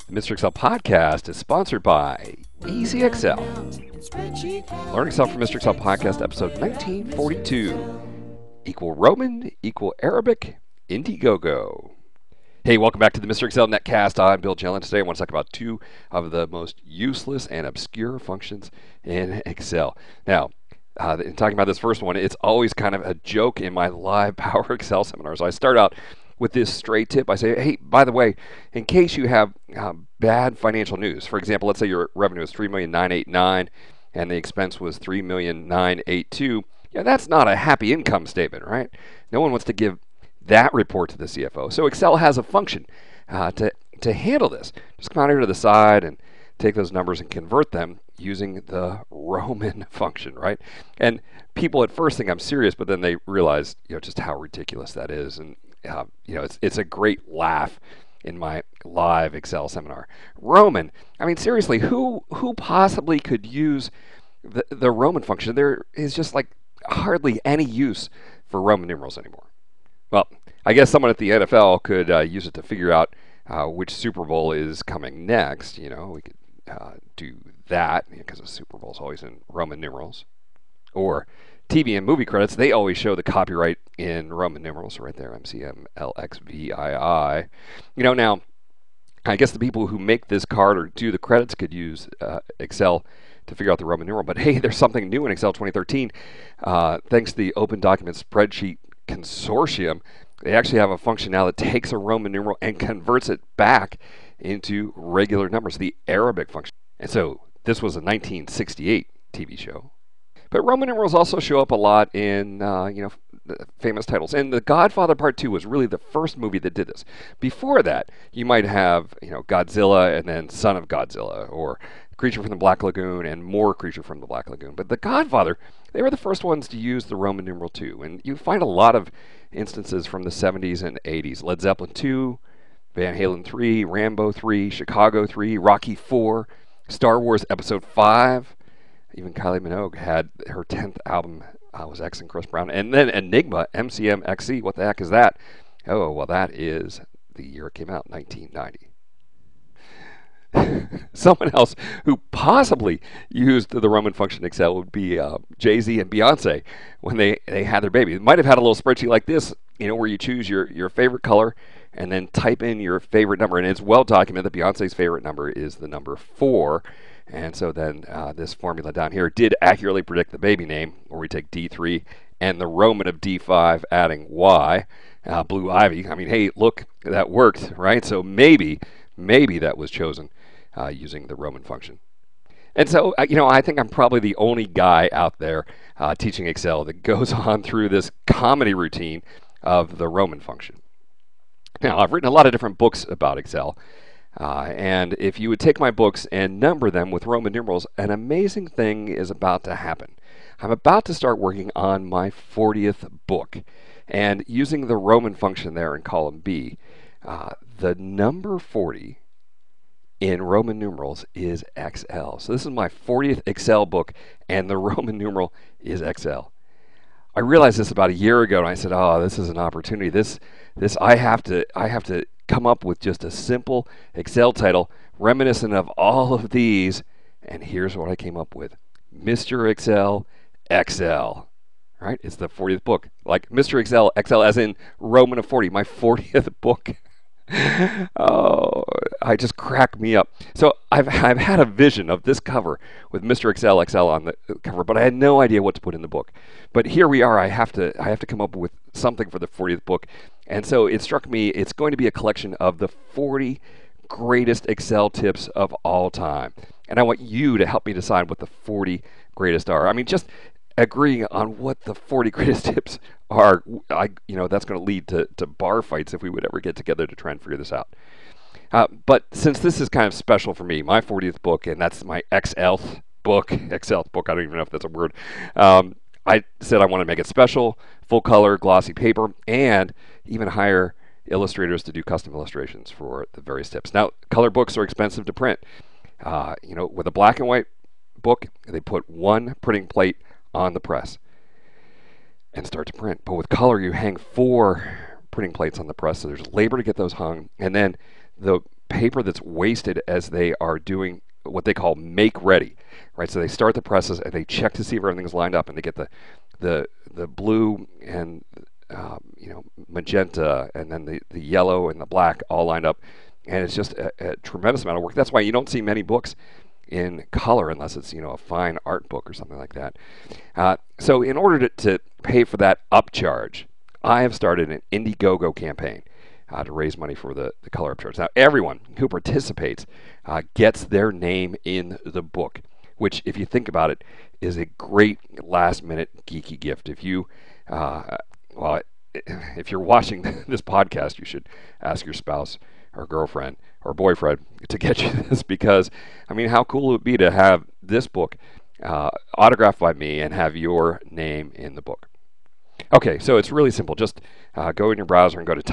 The Mr. Excel podcast is sponsored by Easy Excel. Learn Excel from Mr. Excel podcast, episode 1942. Equal Roman, equal Arabic, IndieGoGo. Hey, welcome back to the Mr. Excel Netcast. I'm Bill Jelen. Today I want to talk about two of the most useless and obscure functions in Excel. Now, in talking about this first one, it's always kind of a joke in my live Power Excel seminars. I start out with this straight tip. I say, hey, by the way, in case you have bad financial news, for example, let's say your revenue is $3,989,000 and the expense was $3,982,000. Yeah, that's not a happy income statement, right? No one wants to give that report to the CFO. So Excel has a function to handle this. Just come out here to the side and take those numbers and convert them using the Roman function, right? And people at first think I'm serious, but then they realize, just how ridiculous that is. And it's a great laugh in my live Excel seminar. Roman, I mean, seriously, who possibly could use the Roman function? There is just like hardly any use for Roman numerals anymore. Well, I guess someone at the NFL could use it to figure out which Super Bowl is coming next. We could do that because the Super Bowl is always in Roman numerals. Or TV and movie credits, they always show the copyright in Roman numerals right there, MCMLXVII. Now, I guess the people who make this card or do the credits could use Excel to figure out the Roman numeral. But hey, there's something new in Excel 2013. Thanks to the Open Document Spreadsheet Consortium, they actually have a function now that takes a Roman numeral and converts it back into regular numbers, the Arabic function. And so this was a 1968 TV show. But Roman numerals also show up a lot in, famous titles. And The Godfather Part 2 was really the first movie that did this. Before that, you might have, Godzilla and then Son of Godzilla, or Creature from the Black Lagoon and more Creature from the Black Lagoon. But The Godfather, they were the first ones to use the Roman numeral 2. And you find a lot of instances from the 70s and 80s. Led Zeppelin 2, Van Halen 3, Rambo 3, Chicago 3, Rocky 4, Star Wars Episode 5. Even Kylie Minogue had her 10th album was X and Chris Brown. And then Enigma, MCMXC. What the heck is that? Oh, well, that is the year it came out, 1990. Someone else who possibly used the Roman function Excel would be Jay-Z and Beyonce when they had their baby. They might have had a little spreadsheet like this, where you choose your favorite color and then type in your favorite number. And it's well documented that Beyonce's favorite number is the number 4. And so then this formula down here did accurately predict the baby name, where we take D3 and the Roman of D5 adding Y, Blue Ivy. I mean, hey, look, that worked, right? So maybe that was chosen using the Roman function. And so, I think I'm probably the only guy out there teaching Excel that goes on through this comedy routine of the Roman function. Now, I've written a lot of different books about Excel. And if you would take my books and number them with Roman numerals, an amazing thing is about to happen. I'm about to start working on my 40th book. And using the Roman function there in column B, the number 40 in Roman numerals is XL. So this is my 40th Excel book, and the Roman numeral is XL. I realized this about a year ago, and I said, "Oh, this is an opportunity. This I have to come up with just a simple Excel title reminiscent of all of these." And here's what I came up with: Mr. Excel XL. Right? It's the 40th book, like Mr. Excel XL, as in Roman of 40. My 40th book. Oh, I just crack me up. So I've had a vision of this cover with Mr. Excel XL on the cover, but I had no idea what to put in the book. But here we are. I have to come up with something for the 40th book. And so it struck me it's going to be a collection of the 40 greatest Excel tips of all time. And I want you to help me decide what the 40 greatest are. I mean, just agreeing on what the 40 greatest tips are, that's going to lead to bar fights if we would ever get together to try and figure this out. But since this is kind of special for me, my 40th book, and that's my XLth book, I don't even know if that's a word. I said I want to make it special, full color, glossy paper, and even hire illustrators to do custom illustrations for the various tips. Now, color books are expensive to print. With a black and white book, they put one printing plate on the press and start to print. But with color, you hang 4 printing plates on the press, so there's labor to get those hung, and then the paper that's wasted as they are doing what they call make ready, right? So they start the presses and they check to see if everything's lined up, and they get the blue and magenta, and then the yellow and the black all lined up, and it's just a tremendous amount of work. That's why you don't see many books in color unless it's a fine art book or something like that. So in order to pay for that upcharge, I have started an IndieGoGo campaign to raise money for the color upcharge. Now everyone who participates gets their name in the book, which, if you think about it, is a great last-minute geeky gift. If you if you're watching this podcast, you should ask your spouse or girlfriend or boyfriend to get you this, because, I mean, how cool would it be to have this book autographed by me and have your name in the book? Okay, so it's really simple. Just go in your browser and go to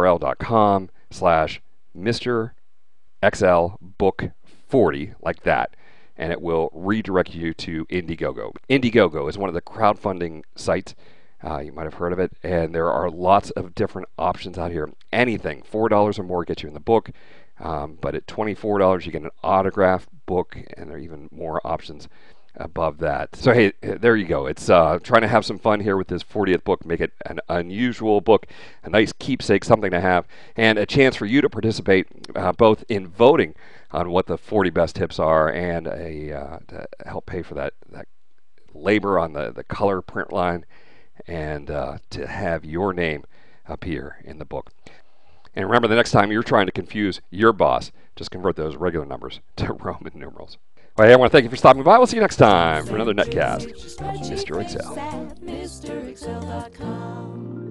tinyurl.com/MrExcel.book40, like that, and it will redirect you to IndieGoGo. IndieGoGo is one of the crowdfunding sites. You might have heard of it, and there are lots of different options out here. Anything $4 or more gets you in the book, but at $24 you get an autographed book, and there are even more options above that. So hey, there you go. It's trying to have some fun here with this 40th book, make it an unusual book, a nice keepsake, something to have, and a chance for you to participate both in voting on what the 40 best tips are, and to help pay for that labor on the color print line, and to have your name appear in the book. And remember, the next time you're trying to confuse your boss, just convert those regular numbers to Roman numerals. Well, hey, I want to thank you for stopping by. We'll see you next time for another netcast of Mr. Excel.